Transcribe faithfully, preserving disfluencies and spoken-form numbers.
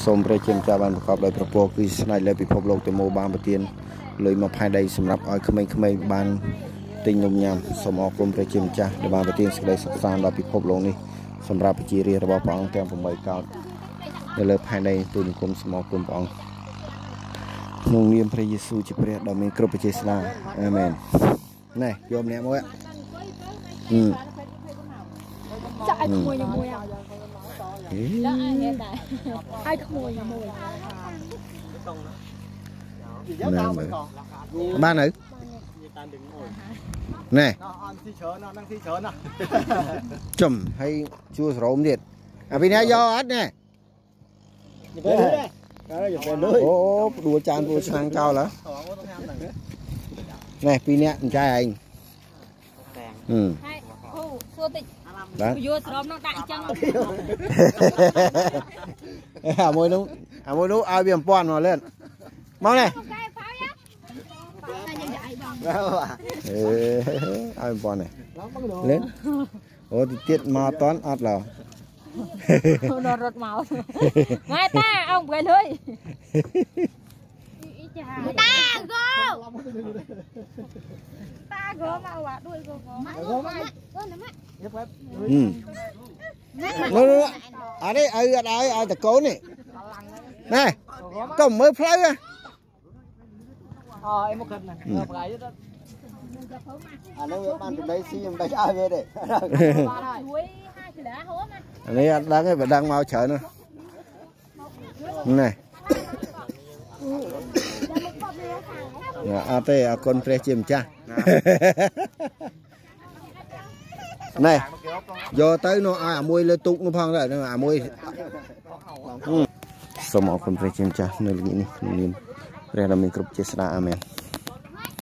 សូមព្រះជាម្ចាស់បានប្រកបដោយព្រះពរគឺស្នេហ៍លើពិភពលោកទៅមកបានប្រទានលុយមកផែនដីសម្រាប់ឲ្យក្មេងៗបានទិញនំញ៉ាំសូមអរគុណព្រះជាម្ចាស់ដែលបានប្រទានសេចក្តីសុខសាន្តដល់ពិភពលោកនេះសម្រាប់ប្រជារាស្ត្ររបស់ព្រះអង្គទាំងeightកោដនៅលើផែនដីទូលគុំសូមអរគុណព្រះអង្គក្នុងនាមព្រះយេស៊ូវជាព្រះដ៏មានគ្រប់វិជ្ជាស្នាអាមែនណែយកម្នាក់មកហឹមចាក់ឲ្យក្មួយមួយអ่ะចាក់ឲ្យដែរឲ្យក្មួយមួយណែមើលបានហើយណែចំហើយជួសរោមទៀតអាពីនេះយកអត់ណែអូដួលចានដួលឆ្នាំងចោលហ៎ណែពីរនាក់អញ្ចឹងឯងហឹមអូសួរតិចយកស្រោមនោះដាក់អញ្ចឹងអាមួយនោះអាមួយនោះឲ្យវាអំពាន់មកលឿនមកណែអេឲ្យអំពាន់នេះលឿនអូទីទៀតមកអត់តន់អត់ឡើយអូរត់មកម៉ែតាអោបើលុយតាគោតាគោមកអាដួយគោគោមកគោមកគោណាម៉ាក់ហឹមនោះអានេះឲ្យអត់ឲ្យឲ្យតកូននេះណែកុំមើលផ្លូវហ៎អអីមកគិតណាប្រៃទៅអានោះវាបានសម្ដីស៊ីមិនដាច់ឲ្យវាទេបានហើយជួយហាគីឡាហូមអានេះអត់ដឹងទេបើដឹងមកច្រើននោះណែអត់ទេអរគុណព្រះជាម្ចាស់ណែយកទៅនោះឲ្យអាមួយលើទូកនោះផងទៅអាមួយសូមអរគុណព្រះជាម្ចាស់នៅល្ងាចនេះក្នុងនាមព្រះដ៏មានគ្រប់ជាស្ដាអាមែន